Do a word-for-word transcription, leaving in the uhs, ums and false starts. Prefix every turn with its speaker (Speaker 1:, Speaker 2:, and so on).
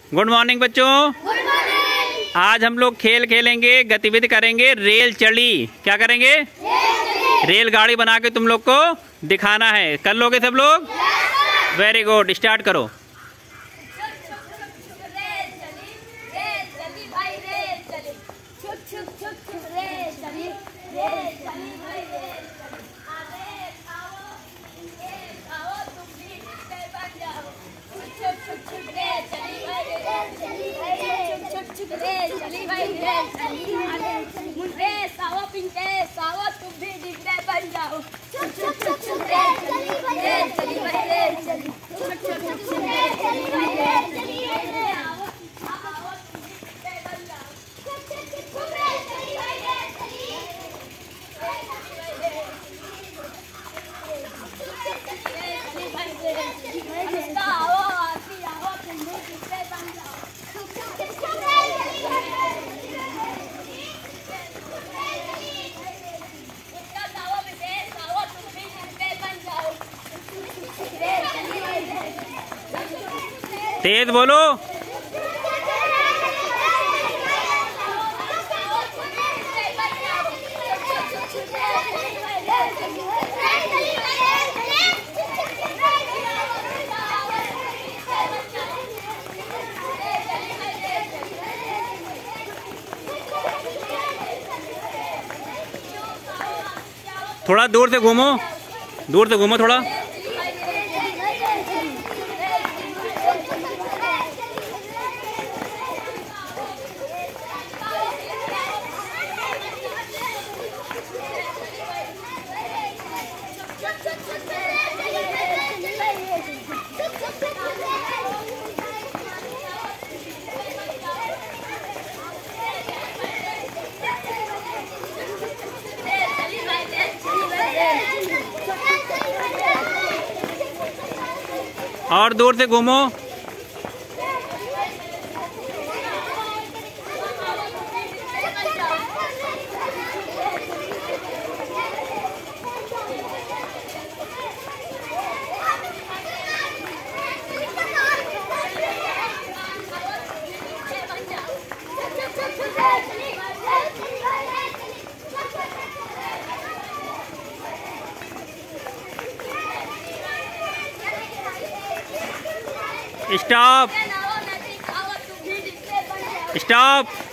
Speaker 1: Good morning बच्चों।
Speaker 2: Good morning.
Speaker 1: आज हम लोग खेल खेलेंगे, गतिविधि करेंगे, रेल चली। क्या करेंगे? रेल गाड़ी बना के तुम लोग को दिखाना है। कर लोगे सब लोग? वेरी गुड, स्टार्ट करो।
Speaker 2: चली भाई रेल चली मुंडे सावो पिंके सावो तुम भी डिब्बे बन जाओ। चुप चुप चुप चुप रेल चली भाई रेल चली भाई रेल चली चुप चुप चुप चुप रेल चली भाई रेल चली आओ आओ तुम भी डिब्बे बन जाओ। चुप चुप चुप चुप रेल चली भाई रेल चली रेल चली भाई रेल चली भाई रेल चली आओ आती आओ तुम भी डिब्बे बन जाओ। चुप चुप चुप चुप रेल चली भाई
Speaker 1: तेज बोलो। थोड़ा दूर से घूमो, दूर से घूमो थोड़ा। और दूर से घूमो। Stop stop.